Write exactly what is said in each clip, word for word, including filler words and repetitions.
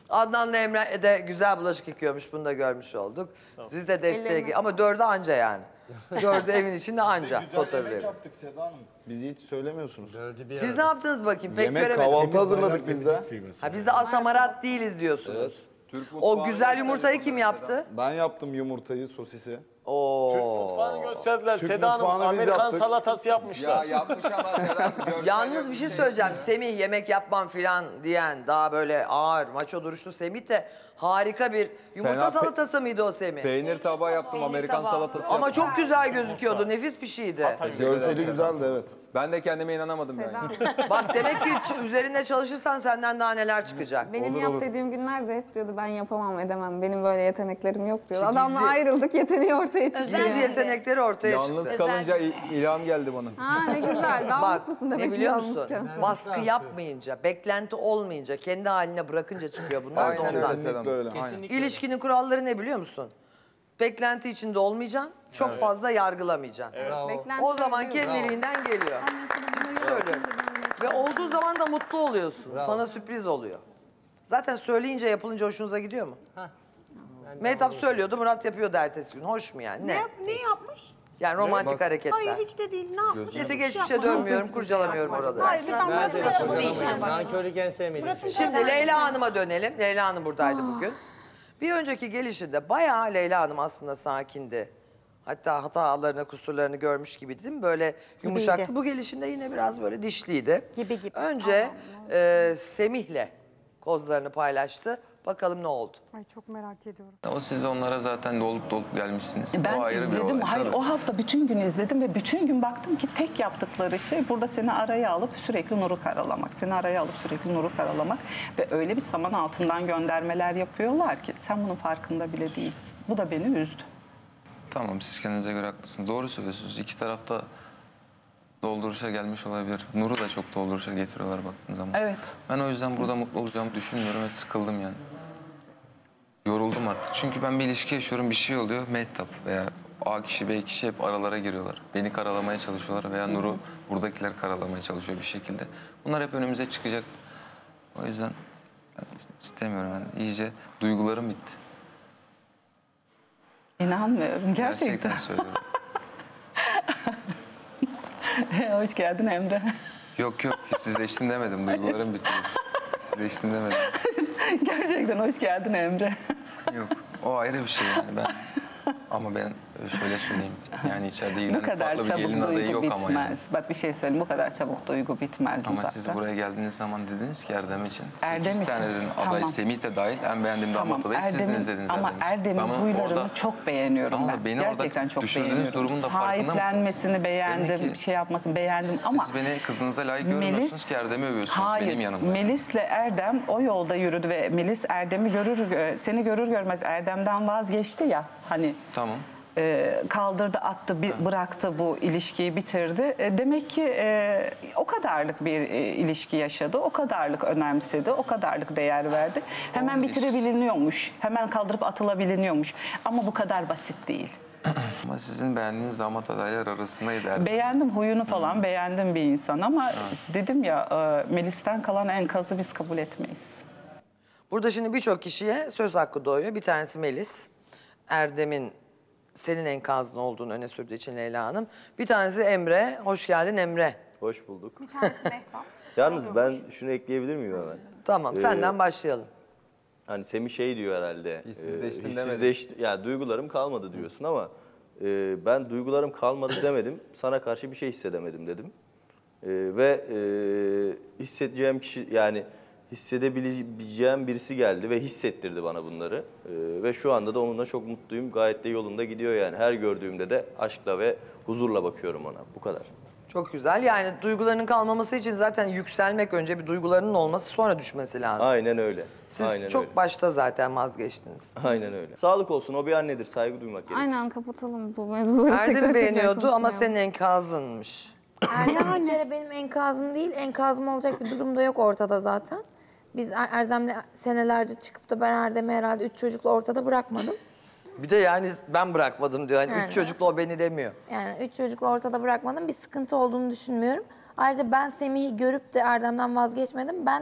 Adnan'la Emre de güzel bulaşık yıkıyormuş. Bunu da görmüş olduk. Siz de desteğe... Ama dördü anca yani. Dördü evin içinde anca. Fotoğrafı. yaptık Seda Hanım. Bizi hiç söylemiyorsunuz. Siz ne yaptınız bakayım? Pek Yemek göremedim. kahvaltı hazırladık biz de. Ha, biz de asamarat değiliz diyorsunuz. O güzel yumurtayı kim yaptı? Ben yaptım yumurtayı, sosisi. Oo. Türk mutfağını gösterdiler. Türk Seda Hanım mutfağını biz Amerikan yaptık. salatası yapmışlar. Ya yapmış ama Sedat görsel Yalnız yok, bir şey söyleyeceğim. Semih yemek yapmam filan diyen daha böyle ağır, maço duruşlu Semih de harika bir yumurta Fena pe- salatası mıydı o Semih? Peynir tabağı yaptım, Amerikan salatası Ama yaptım. çok güzel gözüküyordu. Nefis bir şeydi. Görseli güzeldi evet. Ben de kendime inanamadım yani. Bak demek ki ç- üzerinde çalışırsan senden daha neler çıkacak. Benim Olur, yap olur. dediğim günlerde hep diyordu ben yapamam edemem. Benim böyle yeteneklerim yok diyordu. İşte Adamla gizli- ayrıldık yeteneği ortaya çıktı. Gizli yani. yetenekleri ortaya Yalnız çıktı. kalınca il- ilham geldi bana. Ha ne güzel. Daha Bak mutlusun ne demek ki biliyor musun? yalnızken. Baskı yapmayınca, beklenti olmayınca, kendi haline bırakınca çıkıyor bunlar da Aynen öyle. ondan. Kesinlikle öyle. İlişkinin kuralları ne biliyor musun? Beklenti içinde olmayacaksın, çok fazla yargılamayacaksın. Beklenti O zaman özgür. kendiliğinden geliyor. Ciddi söylüyorum. Ve olduğu zaman da mutlu oluyorsun. Sana sürpriz oluyor. Zaten söyleyince yapılınca hoşunuza gidiyor mu? Mehtap söylüyordu, Murat yapıyordu ertesi gün. Hoş mu yani? Ne? Ne, ne yapmış? Yani romantik hareketler. Hayır hiç de değil. Ne yapmış? Neyse Hiçbir geçmişe şey yapmadı. dönmüyorum, kurcalamıyorum oraları. Hayır biz Murat'ın tarafını işlerim. Nankörlük en sevmediğim şey. Şimdi Leyla Hanım'a dönelim. Leyla Hanım buradaydı bugün. Bir önceki gelişinde bayağı Leyla Hanım aslında sakindi. Hatta hatalarını, kusurlarını görmüş gibiydi değil mi? Böyle yumuşaktı. Bu gelişinde yine biraz böyle dişliydi. Gibi gibi. Önce e, Semih'le kozlarını paylaştı. Bakalım ne oldu? Ay çok merak ediyorum. O siz onlara zaten dolup dolup gelmişsiniz. Ben o ayrı bir izledim. olay. Hayır, tabii. o hafta bütün gün izledim ve bütün gün baktım ki tek yaptıkları şey burada seni araya alıp sürekli Nur'u karalamak. Seni araya alıp sürekli Nur'u karalamak ve öyle bir saman altından göndermeler yapıyorlar ki sen bunun farkında bile değilsin. Bu da beni üzdü. Tamam, siz kendinize göre haklısınız. Doğru söylüyorsunuz. İki tarafta dolduruşa gelmiş olabilir. Nur'u da çok dolduruşa getiriyorlar baktığın zaman. Evet. Ben o yüzden burada mutlu olacağımı düşünmüyorum ve sıkıldım yani. Yoruldum artık. Çünkü ben bir ilişki yaşıyorum, bir şey oluyor. Mehtap veya A kişi, B kişi hep aralara giriyorlar. Beni karalamaya çalışıyorlar veya Nur'u buradakiler karalamaya çalışıyor bir şekilde. Bunlar hep önümüze çıkacak. O yüzden ben istemiyorum yani. İyice duygularım bitti. İnanmıyorum gerçekten. Gerçekten söylüyorum. Hoş geldin Emre. Yok yok, sizleştin demedim. Duygularım bitti. Sizleştin demedim. Gerçekten hoş geldin Emre. Yok, o ayrı bir şey yani ben. Ama ben şöyle söyleyeyim. Yani içeride Bu ilgilenen kadar farklı bir gelin çabuk adayı duygu yok ama yani. bitmez. Bak bir şey söyleyeyim, bu kadar çabuk duygu bitmez Ama uzakta. siz buraya geldiğiniz zaman dediniz ki Erdem için. Erdem sekiz için, tane dedin aday, tamam. Semih de dahil en beğendiğim Tamam, damat adayı Erdem'in, sizdiniz dediniz ama Erdem için. Erdem'in Ben huylarını orada- çok beğeniyorum Tamam, ben. beni orada Gerçekten çok düşürdüğünüz beğeniyorum. durumun da farkında mısınız? Sahiplenmesini beğendim, Demek ki şey yapmasını beğendim Siz ama... beni kızınıza layık görmüyorsunuz ki Erdem'i övüyorsunuz hayır, benim yanımda. Melis'le Erdem o yolda yürüdü ve Melis Erdem'i görür, seni görür görmez Erdem'den vazgeçti ya hani... Tamam. E, kaldırdı, attı, bir, bıraktı bu ilişkiyi, bitirdi. E, demek ki e, o kadarlık bir e, ilişki yaşadı, o kadarlık önemsedi, o kadarlık değer verdi. Hemen Onun bitirebiliniyormuş, hemen kaldırıp atılabiliniyormuş. Ama bu kadar basit değil. Ama sizin beğendiğiniz damat adaylar arasındaydı Erdem. Beğendim huyunu falan, beğendim bir insan ama dedim ya e, Melis'ten kalan enkazı biz kabul etmeyiz. Burada şimdi birçok kişiye söz hakkı doğuyor. Bir tanesi Melis. Erdem'in senin enkazın olduğunu öne sürdüğü için Leyla Hanım. Bir tanesi Emre. Hoş geldin Emre. Hoş bulduk. Bir tanesi Mehtap. Yalnız ben şunu ekleyebilir miyim hemen? Tamam, senden başlayalım. Hani Semih şey diyor herhalde. Hissizleştin e, demedin. hissizleş- Ya duygularım kalmadı diyorsun ama e, ben duygularım kalmadı demedim. Sana karşı bir şey hissedemedim dedim. E, ve e, hissedeceğim kişi yani hissedebileceğim birisi geldi ve hissettirdi bana bunları. E, ve şu anda da onunla çok mutluyum. Gayet de yolunda gidiyor yani. Her gördüğümde de aşkla ve huzurla bakıyorum ona. Bu kadar. Çok güzel. Yani duygularının kalmaması için zaten yükselmek önce bir duygularının olması sonra düşmesi lazım. Aynen öyle. Siz Aynen çok öyle. başta zaten vazgeçtiniz. Aynen öyle. Sağlık olsun, o bir annedir, saygı duymak gerekir. Aynen kapatalım bu mevzuları. tekrar Erdem tekrar beğeniyordu ama konuşmayalım. senin enkazınmış. Erdem bir kere benim enkazım değil, enkazım olacak bir durum da yok ortada zaten. Biz Er- Erdem'le senelerce çıkıp da ben Erdem'i herhalde üç çocukla ortada bırakmadım. Bir de yani ben bırakmadım diyor. Hani Yani. üç çocuklu o beni demiyor. Yani üç çocukla ortada bırakmadım. Bir sıkıntı olduğunu düşünmüyorum. Ayrıca ben Semih'i görüp de Erdem'den vazgeçmedim. Ben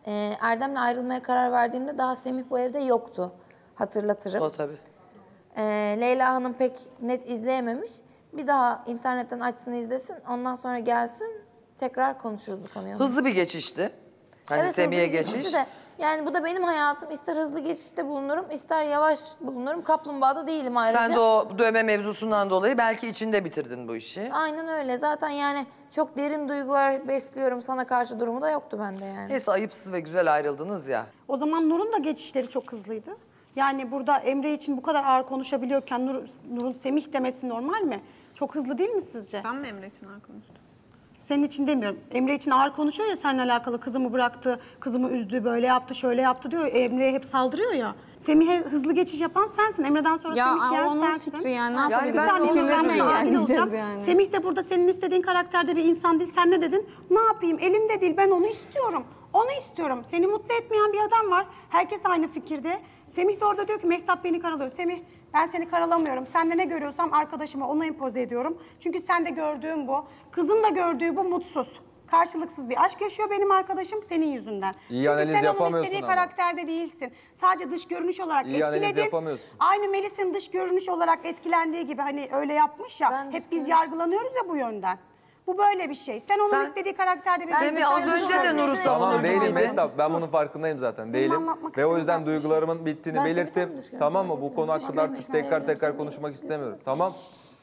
e, Erdem'le ayrılmaya karar verdiğimde daha Semih bu evde yoktu. Hatırlatırım. O tabii. E, Leyla Hanım pek net izleyememiş. Bir daha internetten açsın izlesin. Ondan sonra gelsin tekrar konuşuruz bu konuyu. Hızlı bir geçişti. Hani Evet, Semih'e hızlı bir geçişti geçiş. de, yani bu da benim hayatım. İster hızlı geçişte bulunurum, ister yavaş bulunurum. Kaplumbağada değilim ayrıca. Sen de o dövme mevzusundan dolayı belki içinde bitirdin bu işi. Aynen öyle. Zaten yani çok derin duygular besliyorum sana karşı durumu da yoktu bende yani. Neyse ayıpsız ve güzel ayrıldınız ya. O zaman Nur'un da geçişleri çok hızlıydı. Yani burada Emre için bu kadar ağır konuşabiliyorken Nur, Nur'un Semih demesi normal mi? Çok hızlı değil mi sizce? Ben mi Emre için ağır konuştum? Senin için demiyorum. Emre için ağır konuşuyor ya seninle alakalı. Kızımı bıraktı, kızımı üzdü, böyle yaptı, şöyle yaptı diyor. Emre'ye hep saldırıyor ya. Semih'e hızlı geçiş yapan sensin. Emre'den sonra Ya Semih diyen onun sensin. fikri yani ne Yani yapabiliriz? ben Bir saniye, Fikirlerine ben mi de adil engelleyeceğiz olacağım. yani? Semih de burada senin istediğin karakterde bir insan değil. Sen ne dedin? Ne yapayım? Elimde değil. Ben onu istiyorum. Onu istiyorum. Seni mutlu etmeyen bir adam var. Herkes aynı fikirde. Semih de orada diyor ki Mehtap beni karalıyor. Semih ben seni karalamıyorum. Sende ne görüyorsam arkadaşıma onu empoze ediyorum. Çünkü sende gördüğüm bu. Kızın da gördüğü bu mutsuz. Karşılıksız bir aşk yaşıyor benim arkadaşım senin yüzünden. İyi Çünkü analiz sen onun yapamıyorsun istediği ama. karakterde değilsin. Sadece dış görünüş olarak İyi analiz etkiledin. yapamıyorsun. Aynı Melis'in dış görünüş olarak etkilendiği gibi hani öyle yapmış ya. Ben dış hep biz görünüş- yargılanıyoruz ya bu yönden. Bu böyle bir şey. Sen onun Sen- istediği karakterde bir Semih az sen önce dış de görünüşü- Nur'u savunur Tamam değilim gibiydin. Mehtap. Ben bunun farkındayım zaten. Değilim. anlatmak Ve o istediğim yüzden farklı bir şey. duygularımın bittiğini Ben belirttim. Semih'ten dış Tamam mı? görünüşe Bu konu bakıyorum. hakkında Dış artık görünüşe tekrar tekrar bakıyorum. konuşmak istemiyorum. Tamam.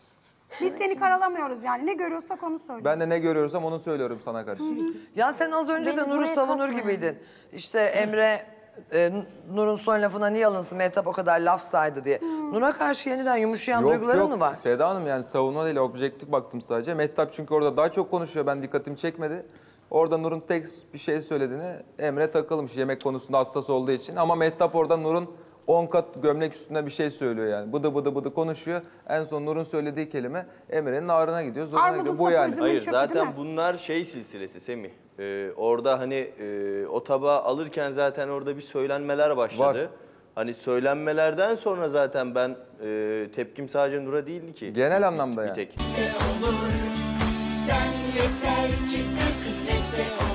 Biz seni karalamıyoruz yani. Ne görüyorsak onu söylüyoruz. Ben de ne görüyorsam onu söylüyorum sana karşı. Ya sen az önce de Beni Nur'u buraya savunur katma gibiydin. İşte Emre e, Nur'un son lafına niye alınsın Mehtap o kadar laf saydı diye. Nur'a karşı yeniden yumuşayan duyguların mı var? Seda Hanım yani savunma değil objektif baktım sadece. Mehtap çünkü orada daha çok konuşuyor. Ben dikkatimi çekmedi. Orada Nur'un tek bir şey söylediğini Emre takılmış yemek konusunda hassas olduğu için. Ama Mehtap orada Nur'un on kat gömlek üstünde bir şey söylüyor yani. Bıdı bıdı bıdı konuşuyor. En son Nur'un söylediği kelime Emre'nin ağrına gidiyor. Zoruna Armudun gidiyor. Bu sapı yani. üzümün Hayır çöpü zaten değil mi? bunlar şey silsilesi Semih. Ee, orada hani e, o tabağı alırken zaten orada bir söylenmeler başladı. Var. Hani söylenmelerden sonra zaten ben e, tepkim sadece Nur'a değildi ki. Genel anlamda bir yani. tek. Sen yeter ki sen kısmetse